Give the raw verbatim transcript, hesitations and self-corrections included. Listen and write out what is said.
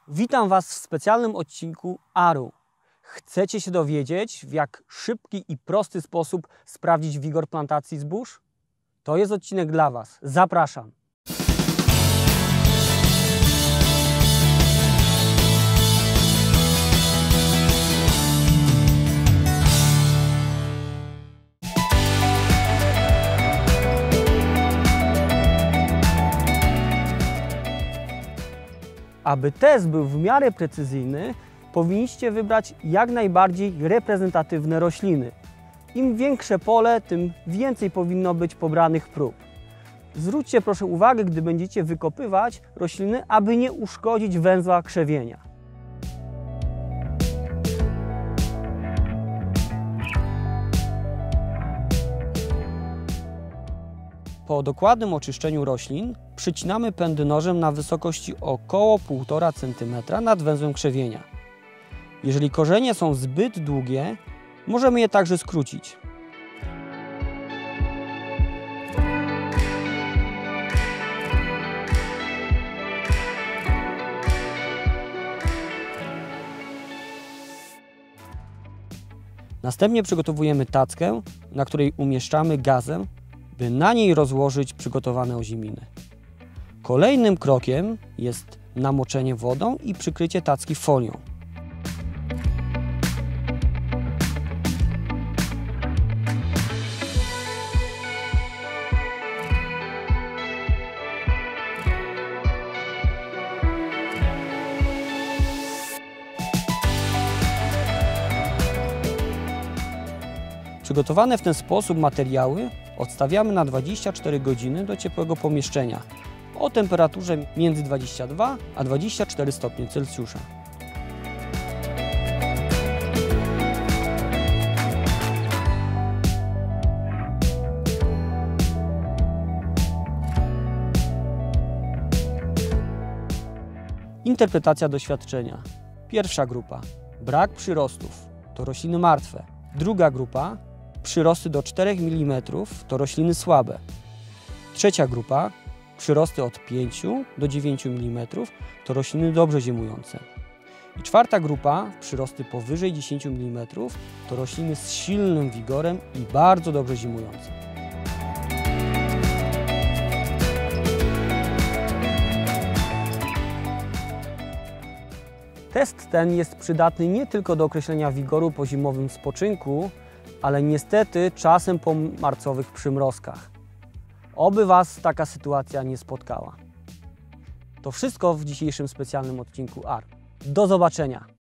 Witam Was w specjalnym odcinku Aru. Chcecie się dowiedzieć, w jak szybki i prosty sposób sprawdzić wigor plantacji zbóż? To jest odcinek dla Was. Zapraszam! Aby test był w miarę precyzyjny, powinniście wybrać jak najbardziej reprezentatywne rośliny. Im większe pole, tym więcej powinno być pobranych prób. Zwróćcie proszę uwagę, gdy będziecie wykopywać rośliny, aby nie uszkodzić węzła krzewienia. Po dokładnym oczyszczeniu roślin przycinamy pędy nożem na wysokości około półtora centymetra nad węzłem krzewienia. Jeżeli korzenie są zbyt długie, możemy je także skrócić. Następnie przygotowujemy tackę, na której umieszczamy gazę, by na niej rozłożyć przygotowane oziminy. Kolejnym krokiem jest namoczenie wodą i przykrycie tacki folią. Przygotowane w ten sposób materiały odstawiamy na dwadzieścia cztery godziny do ciepłego pomieszczenia o temperaturze między dwadzieścia dwa a dwadzieścia cztery stopnie Celsjusza. Interpretacja doświadczenia. Pierwsza grupa. Brak przyrostów. To rośliny martwe. Druga grupa. Przyrosty do czterech milimetrów to rośliny słabe. Trzecia grupa, przyrosty od pięciu do dziewięciu milimetrów to rośliny dobrze ziemujące. I czwarta grupa, przyrosty powyżej dziesięciu milimetrów to rośliny z silnym wigorem i bardzo dobrze ziemujące. Test ten jest przydatny nie tylko do określenia wigoru po zimowym spoczynku, ale niestety czasem po marcowych przymrozkach. Oby Was taka sytuacja nie spotkała. To wszystko w dzisiejszym specjalnym odcinku A R. Do zobaczenia!